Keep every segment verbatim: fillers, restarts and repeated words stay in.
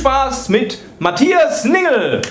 Spaß mit Matthias Ningel.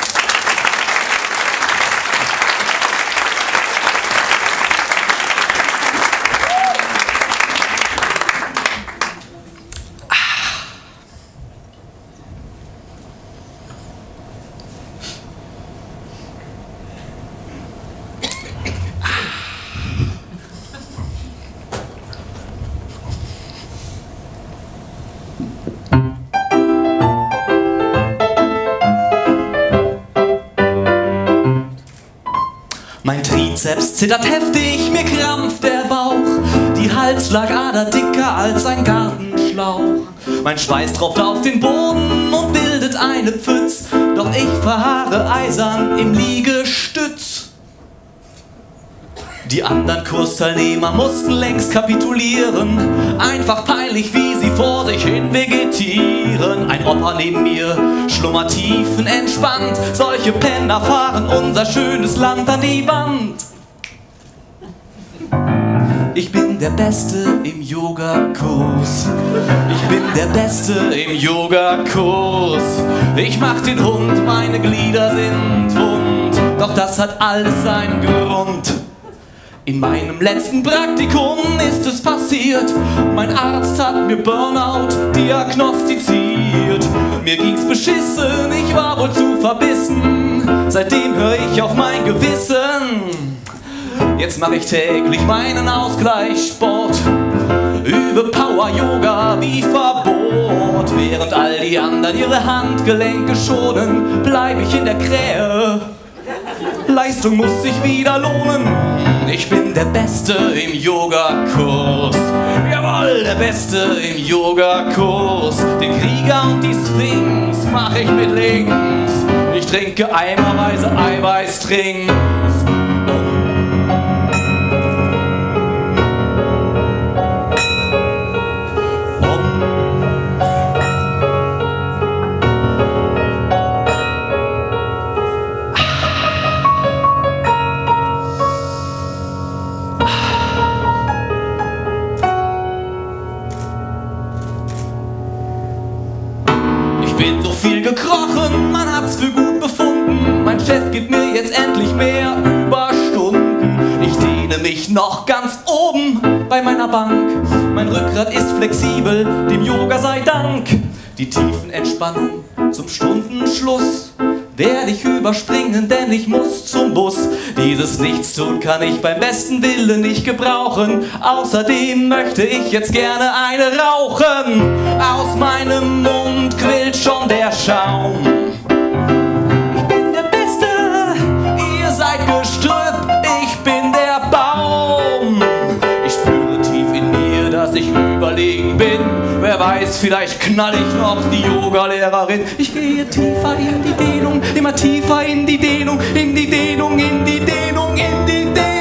Mein Trizeps zittert heftig, mir krampft der Bauch. Die Halsschlagader dicker als ein Gartenschlauch. Mein Schweiß tropft auf den Boden und bildet eine Pfütz. Doch ich verharre eisern im Liegestütz. Die anderen Kursteilnehmer mussten längst kapitulieren. Einfach peinlich, wie sie vor sich hin vegetieren. Ein Opa neben mir schlummert tiefenentspannt. Solche Penner fahren unser schönes Land an die Wand. Ich bin der Beste im Yogakurs. Ich bin der Beste im Yogakurs. Ich mach den Hund, meine Glieder sind wund. Doch das hat alles seinen Grund. In meinem letzten Praktikum ist es passiert. Mein Arzt hat mir Burnout diagnostiziert. Mir ging's beschissen, ich war wohl zu verbissen. Seitdem höre ich auf mein Gewissen. Jetzt mache ich täglich meinen Ausgleichssport. Übe Power-Yoga wie Verbot. Während all die anderen ihre Handgelenke schonen, bleib ich in der Krähe. Leistung muss sich wieder lohnen. Ich bin der Beste im Yogakurs. Jawohl, der Beste im Yogakurs. Den Krieger und die Sphinx mach ich mit links. Ich trinke eimerweise Eiweißtrinks. Bin so viel gekrochen, man hat's für gut befunden. Mein Chef gibt mir jetzt endlich mehr Überstunden. Ich dehne mich noch ganz oben bei meiner Bank. Mein Rückgrat ist flexibel, dem Yoga sei Dank. Die Tiefenentspannung zum Stundenschluss werde ich überspringen, denn ich muss zum Bus. Dieses Nichtstun kann ich beim besten Willen nicht gebrauchen. Außerdem möchte ich jetzt gerne eine rauchen. Aus meinem Mund quillt schon der Schaum. Ich bin der Beste, ihr seid Gestrüpp, ich bin der Baum. Ich spüre tief in mir, dass ich überlegen bin. Wer weiß, vielleicht knall ich noch die Yogalehrerin. Ich gehe tiefer in die Dehnung, immer tiefer in die Dehnung, in die Dehnung, in die Dehnung, in die Dehnung.